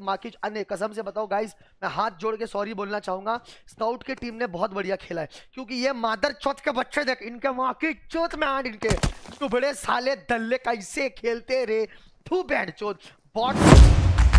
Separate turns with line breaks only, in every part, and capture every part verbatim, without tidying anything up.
माँ की अने कसम से बताओ गाइस, मैं हाथ जोड़ के सॉरी बोलना चाहूंगा। स्काउट की टीम ने बहुत बढ़िया खेला है, क्योंकि ये मादर चौथ के बच्चे देख, इनके माँ की चौथ में आठ इनके तो बड़े साले दल्ले कैसे खेलते रे। तू बैंड चौथ बॉट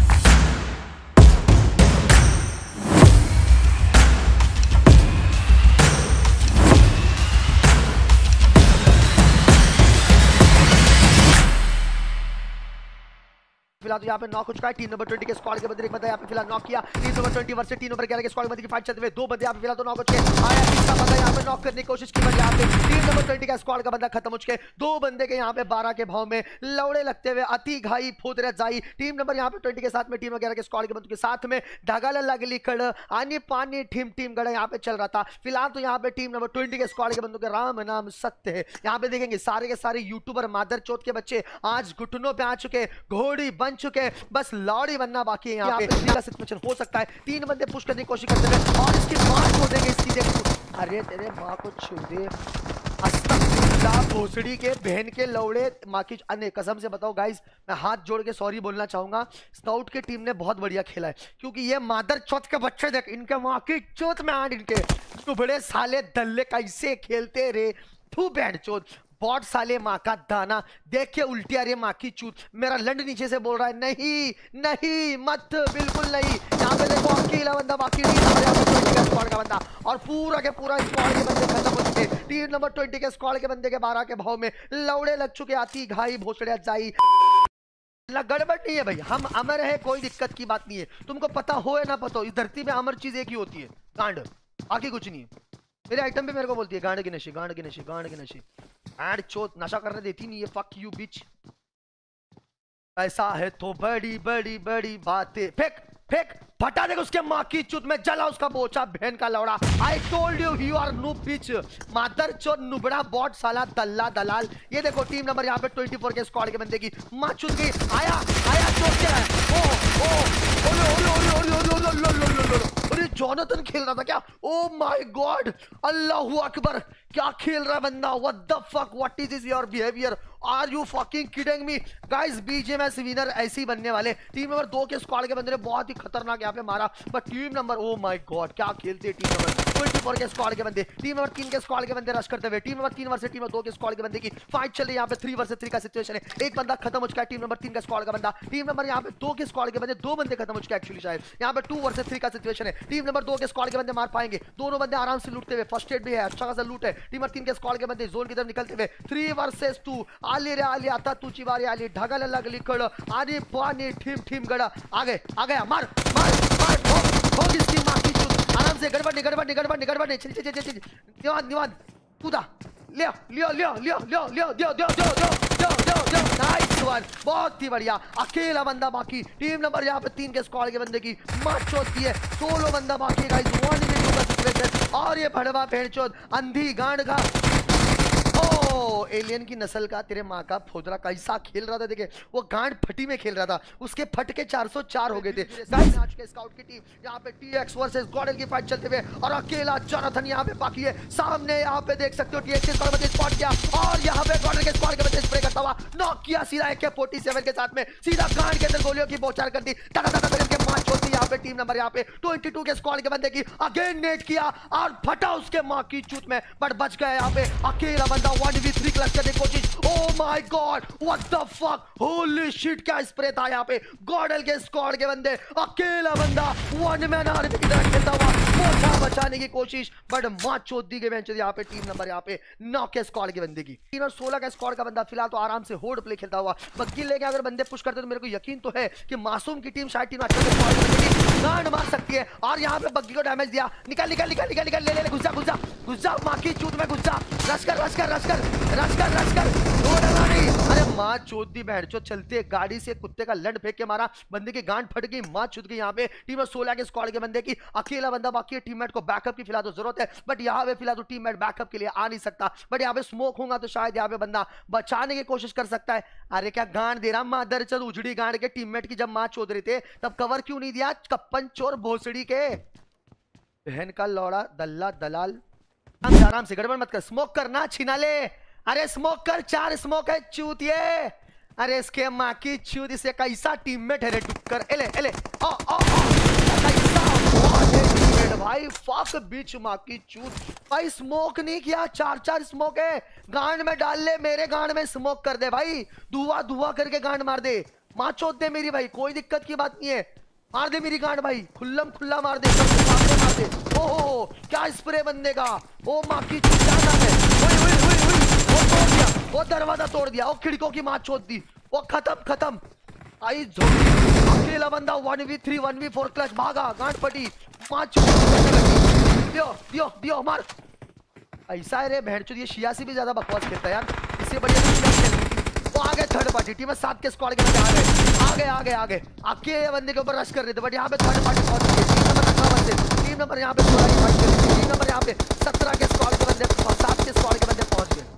फिलहाल तो यहाँ पे नॉक हो चुका है। टीम नंबर ट्वेंटी के स्क्वाड के बंदे एक बंदा यहाँ पे फिलहाल नॉक किया। Team number twenty versus team number ग्यारह के स्क्वाड बंदे की फाइट चलते हुए दो बंदे यहाँ पे फिलहाल तो नॉक हो चुके हैं। आया तीसरा बंदा यहाँ पे नॉक करने की कोशिश की, यहाँ पे टीम नंबर ट्वेंटी का स्क्वाड का बंदा खत्म हो चुके। दो बंदे के यहाँ पे बारह के भाव में लौड़े लगते हुए अति घाई फूदरे जाई। टीम नंबर यहाँ पे ट्वेंटी के साथ में टीम ग्यारह के स्क्वाड के बंदों के साथ में ढगाला लगली कड़ आनी पानी टीम टीम गड़ा यहाँ पे चल रहा था। फिलहाल तो यहाँ पे टीम नंबर ट्वेंटी के स्क्वाड के बंदों के राम नाम सत्य है। यहाँ पे देखेंगे सारे के सारे यूट्यूबर मादर चौथ के बच्चे आज घुटनों पे आ चुके, घोड़ी बन चुके, बस लौड़ी बनना बाकी है। यहाँ पे का सिचुएशन हो सकता है। तीन बंदे पुश करने की कोशिश करते हैं और इसकी मां छोड़ देंगे इसकी। देख अरे तेरे मां को छू दे, अस्तगफुरुल्लाह भोसड़ी के बहन के लौड़े मां की अने कसम से बताओ गाइस, मैं हाथ जोड़ के सॉरी बोलना चाहूंगा। स्काउट की टीम ने बहुत बढ़िया खेला है, क्योंकि ये मादर चौथ के बच्चे देख, इनके मां की चौथ में आठ इनके तो बड़े साले दल्ले कैसे खेलते रे। तू बैंड चौथ बॉट साले माँ का दाना देख के उल्टी आ रही है माँ की चूत। मेरा लंड नीचे से बोल रहा है नहीं नहीं मत, बिल्कुल नहीं। यहाँ पे देखो अकेला बंदा बाकी का स्क्वाड का बंदा और पूरा के पूरा स्क्वाड के बंदे खत्म हो चुके। टीम नंबर ट्वेंटी के स्क्वाड के बंदे के बारह के भाव में लौड़े लग चुके। आती घाई भोसड़िया जाई गड़बड़ नहीं है भाई, हम अमर है, कोई दिक्कत की बात नहीं है। तुमको पता हो या ना पता हो, इस धरती में अमर चीज एक ही होती है, गांड, बाकी कुछ नहीं है। मेरे आइटम पे मेरे को बोलती है गांड की नशे, गांड की नशे, गांड की नशे। एंड चोट नशा करने देती नहीं है, फक यू बिच। ऐसा है तो बड़ी बड़ी बड़ी बातें फेंक फेंक फटा देगा उसके माँ की चुत में, जला उसका बोचा बहन का लौड़ा। I told you you are no pitch मादर चोट नुबड़ा बॉट साला दल्ला दलाल। ये देखो टीम नंबर यहाँ पे ट्वेंटी फोर के स्क्वाड के बंदे की माँ चुत गई। आया आया चोट के ओ ओ ओले ओले ओले ओले ओले ओले ओले ओले ओले जोनाथन खेल रहा था क्या? ओ माय गॉड, अल्लाहू अकबर, क्या खेल रहा है बंदा। What the fuck, what is this your behaviour, are you fucking kidding me guys. BJMS winner ऐसे ही बनने वाले। टीम नंबर दो के स्क्वाड के बंदे ने बहुत ही खतरनाक यहाँ पे मारा, but team number oh my god क्या खेलते हैं टीम नंबर ट्वेंटी फोर के स्क्वाड के बंदे। टीम नंबर तीन के स्क्वाड के बंदे रश करते हुए टीम नंबर तीन वर्सेस टीम नंबर दो के स्क्वाड के बंदे की फाइट चल रही है। यहाँ पे थ्री वर्सेस थ्री का सिचुएशन है। एक बंदा खत्म हो चुका है टीम नंबर तीन का स्क्वाड का बंदा। टीम नंबर यहाँ पे दो के स्क्वाड के बंदे, दो बंदे खत्म हो चुके हैं एक्चुअली शायद। यहाँ पे टू वर्सेस थ्री का सिचुएशन है। टीम नंबर दो के स्क्वाड के बंदे मार पाएंगे, दोनों बंदे आराम से लूटते हुए, फर्स्ट एड भी है, अच्छा खासा लूट है। टीम नंबर तीन के स्क्वाड के बंदे जोन की तरफ निकलते हुए थ्री वर्सेस टू आली रे आली आता तू चिवारी आली ढगल लगली कड़ आनी पानी ठीम ठीम गड़ा आ गए आ गया मार मार मार ठोक ठोक इसकी मां की चूत। आराम से गड़बड़ नहीं गड़बड़ नहीं गड़बड़ नहीं गड़बड़ नहीं चल चल चल चल निवान निवान कूदा लियो लियो लियो लियो लियो लियो दियो दियो दियो दियो दियो दियो नाइस वन, बहुत ही बढ़िया। अकेला बंदा बाकी। टीम नंबर यहाँ पे तीन के स्क्वाड के बंदे की मां चोत की है, सोलो बंदा बाकी गाइस। वन मिनट का सिचुएशन और ये भड़वा भेड़ चोत अंधी गांड का ओ एलियन की नस्ल का तेरे माँ का फोदरा कैसा खेल रहा था। देखे वो गांड फटी में खेल रहा था, उसके फट के चार सौ चार हो गए थे गाइस। आज के स्काउट की टीम यहाँ पे टीएक्स वर्सेस गॉडल की फाइट चलते हुए और अकेला जोनाथन यहाँ पे बाकी है। सामने यहाँ पे देख सकते हो टीएक्स के स्क्वाड में स्पॉट किया और यहाँ पे गॉडल के स्क्वाड के बच्चे स्प्रे करता हुआ नॉक किया सीधा ए के फोर्टी सेवन के साथ में, सीधा गांड के अंदर गोलियों की बौछार कर दी। मार्च होती यहाँ पे टीम नंबर यहाँ पे ट्वेंटी टू के स्क्वाड के बंदे की अगेन नेट किया और फटा उसके माँ की चूत में, बट बच गया यहाँ पे अकेला बंदा। वन वी थ्री क्लच करने की कोशिश। Oh my god what the fuck, holy shit क्या स्प्रे था यहाँ पे। गॉडल के स्क्वाड के बंदे अकेला बंदा वन मैन आर्मी की तरह खेलता हुआ मोटा बचाने की कोशिश, बट मां चोद दी गई यहाँ पे टीम नंबर यहाँ पे नौ के स्क्वाड के बंदे की। टीम नंबर सोलह का स्क्वाड का बंदा फिलहाल तो आराम से होल्ड प्ले खेलता हुआ बग्गी लेके अगर बंदे पुश करते तो मेरे को यकीन तो है कि मासूम की टीम शायद टीम गांड मार सकती है। और यहाँ पे बग्गी को डैमेज दिया, निकल निकल निकल निकल निकल ले ले घुस जा घुस जा घुस जा मां की चूत में घुस जा, रश कर रश कर रश कर रश कर रश कर। अरे माँ चोद दी बहन चो, चलते गाड़ी से कुत्ते का लंड फेंक के मारा, बंदे की गांड फट गई, माँ चुद गई। यहाँ पे टीम में सोलह के स्क्वाड के बंदे की अकेला बंदा बाकी है। टीममेट को बैकअप की फिलहाल तो जरूरत है, बट यहाँ पे फिलहाल तो टीममेट बैकअप के लिए आ नहीं सकता, बट यहाँ पे स्मोक होगा तो शायद यहाँ पे बंदा बचाने की कोशिश कर सकता है। अरे क्या गांड दे रहा मादर चल उजड़ी गांड के टीममेट की, जब माँ चोद रहे थे तब कवर क्यों नहीं दिया कप्पन चोर भोसड़ी के बहन का लौड़ा दल्ला दलाल। आराम से गड़बड़ मत कर, स्मोक करना छिना ले। अरे स्मोक कर, चार स्मोक है चूतिए। अरे इसके माँ की चूत, इसे कैसा टीममेट है रे टुक्कर। एले एले ओ ओ ओ कैसा बहुत है टीममेट भाई। फक बीच माँ की चूत भाई। स्मोक नहीं किया, चार चार स्मोक है, गांड में डाल ले, मेरे गांड में स्मोक कर दे भाई, धुआं धुआं करके गांड मार दे, माँ चोत दे मेरी भाई, कोई दिक्कत की बात नहीं है, मार दे मेरी गांड भाई, खुल्लम खुल्ला मार दे, मार दे मार दे। ओहो क्या स्प्रे बंदे का, ओ माँ की चूत क्या नाम है, हुई हुई हुई हुई, वो तोड़ दिया, वो दरवाजा तोड़ दिया, वो खिड़कों की माँ चोत दी, वो खत्म खत्म। आई जोड़ी अकेला बंदा one v three one v four clutch, भागा गांड फटी, माँ चोत दियो दियो दियो मार। ऐसा है रे भेड़चोद, ये छियासी भी ज्यादा बकवास खेलता है यार, इससे बढ़िया वो आ गए थर्ड पार्टी टीम में, सात के स्क्वाड के बंदे आ गए आगे आगे आगे अकेले बंदे के ऊपर रश कर रहे थे, बट यहाँ पे थर्ड पार्टी पहुंच गई। टीम नंबर अठावन से टीम नंबर यहाँ पे सोलह की फाइट कर रही है, टीम नंबर यहाँ पे सत्रह के स्क्वाड के बंदे, सात के स्क्वाड के बंदे पहुंच गए।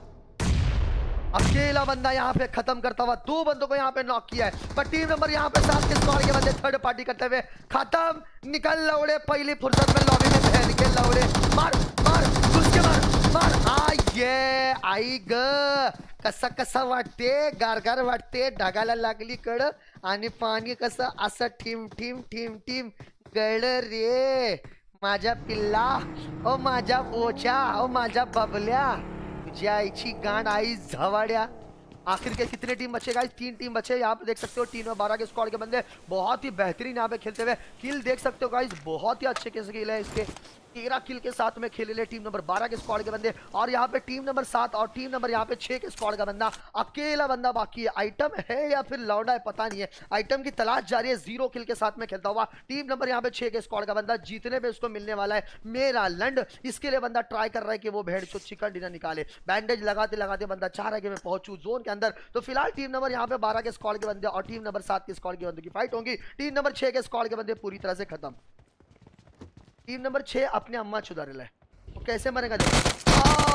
अकेला बंदा यहाँ पे खत्म करता हुआ दो बंदों को यहाँ पे नॉक किया है, पर टीम नंबर यहाँ पे सात के स्क्वाड के बंदे थर्ड पार्टी करते हुए खत्म। निकल लौड़े पहली फुर्सत में लॉबी में बहन के लौड़े, मार मार घुस के मार मार। आ ये आई ग कसा कसा वाटते, गारगार वाटते, ढगाला लागली कड आणि पाणी कसं असं ठिम ठिम ठिम ठिम गळ रे माझ्या पिल्ला, ओ माझ्या बोचा, ओ माझ्या बबल्या, तुझ्या आईची गांड आई झवाड्या। आखिर के कितने टीम बचे गाइस, तीन टीम बचे, यहाँ पे देख सकते हो टीम में बारह के स्क्वाड के बंदे बहुत ही बेहतरीन यहाँ पे खेलते हुए, किल देख सकते हो गाइस, बहुत ही अच्छे कैसे किल है इसके, तेरह किल के साथ में खेले ले टीम नंबर बारह के स्क्वाड के बंदे, और यहाँ पे टीम नंबर सात और टीम नंबर यहाँ पे छह के स्क्वाड का बंदा, अकेला बंदा बाकी है। आइटम है या फिर लौंडा है पता नहीं है, आइटम की तलाश जारी है, जीरो किल के साथ में खेलता हुआ टीम नंबर यहाँ पे छह के स्क्वाड का बंदा, जीतने में उसको मिलने वाला है मेरा लंड। इसके लिए बंदा ट्राई कर रहा है कि वो भेड़ चो चिकन डिनर निकाले, बैंडेज लगाते लगाते बंदा चाह रहा है कि मैं पहुंचू जोन के अंदर। तो फिलहाल टीम नंबर यहाँ पे बारह के स्क्वाड के बंदे और टीम नंबर सात के स्क्वाड के बंदे की फाइट होगी। टीम नंबर छह के स्क्वाड के बंदे पूरी तरह से खत्म। टीम नंबर छह अपने अम्मा चुदारेला है, तो कैसे मरेगा देखो,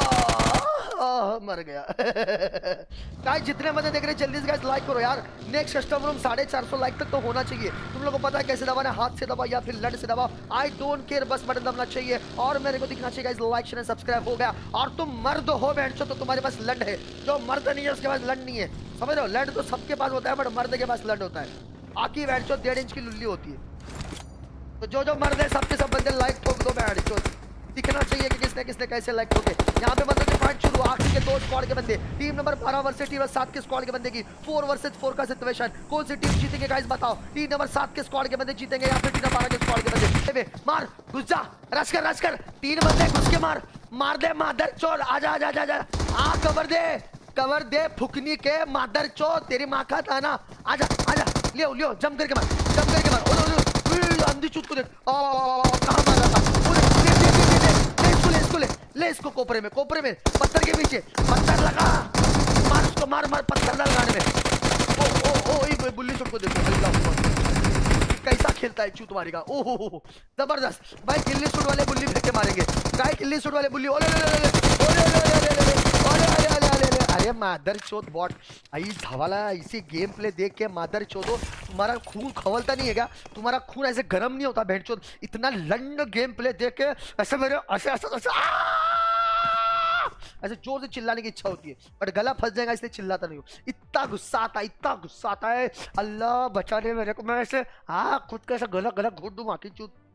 मर गया। गाइस जितने बंदे देख रहे हैं जल्दी से गाइस लाइक करो यार, नेक्स्ट कस्टम रूम साढ़े चार सौ लाइक तक तो होना चाहिए। तुम लोगों को पता है कैसे दबाना, हाथ से दबाओ या फिर लड़ से दबाओ, आई डोंट केयर, बस बटन दबाना चाहिए और मेरे को दिखना चाहिए गाइस लाइक शेयर सब्सक्राइब हो गया। और तुम मर्द हो बहनचोद तो तुम्हारे पास लंड है, जो मर्द नहीं है उसके पास लंड नहीं है, समझ रहे हो, लंड तो सबके पास होता है बट मर्द के पास लंड होता है, आकी बहनचोद डेढ़ इंच की लुल्ली होती है। तो जो जो मर्द है सबके सब बंदे लाइक ठोक दो बहनचोद, दिखना चाहिए कि किसने किसने कैसे लाइक ठोके। यहाँ पे बंदों की फाइट शुरू, आखिरी के दो स्क्वाड के बंदे, टीम नंबर बारह वर्सेस टीम सात के स्क्वाड के बंदे की फोर वर्सेस फोर का सिचुएशन, कौन सी टीम जीतेंगे गाइस बताओ। टीम नंबर सात के स्क्वाड के बंदे जीतेंगे या फिर टीम नंबर बारह के स्क्वाड के बंदे। मार घुस जा, रश कर रश कर, तीन बंदे घुस के मार मार दे मादर चोर, आजा आजा आजा आजा, आ कवर दे कवर दे फुकनी के मादर चोर, तेरी माँ का थाना, आजा आजा, लियो लियो जम करके मार जम करके मार। ओलो ओलो अंधी चूत को देख, कहाँ मार रहा था, ले ले ले ले ले इसको ले इसको ले ले इसको कोपरे में कोपरे में पत्थर के पीछे, पत्थर लगा मार उसको, मार मार पत्थर लगाने में। ओ ओ ओ ये बुल्ली चूत को देखो अल्लाह कैसा खेलता है चूत मारेगा, ओ हो हो जबरदस्त भाई। गिल्ली शूट वाले बुल्ली फेंक के मारेंगे गाय, गिल्ली शूट वाले बुल्ली, ओले ले ले ले ओले ले ले ले ले ओले ले ले ले ले। अरे मादर चोद बॉट आई धवाला, इसी गेम प्ले देख के मादर चोदो तुम्हारा खून खवलता नहीं है क्या, तुम्हारा खून ऐसे गर्म नहीं होता भेड़ चोद, इतना लंड गेम प्ले देख के ऐसे मेरे ऐसे ऐसे ऐसे ऐसे जोर से चिल्लाने की इच्छा होती है बट गला फंस जाएगा इसलिए चिल्लाता नहीं हूँ। इतना गुस्सा आता है इतना गुस्सा आता है, अल्लाह बचा ले मेरे को, मैं ऐसे हाँ खुद का ऐसा गला गला घोट दूँ माँ की चूत।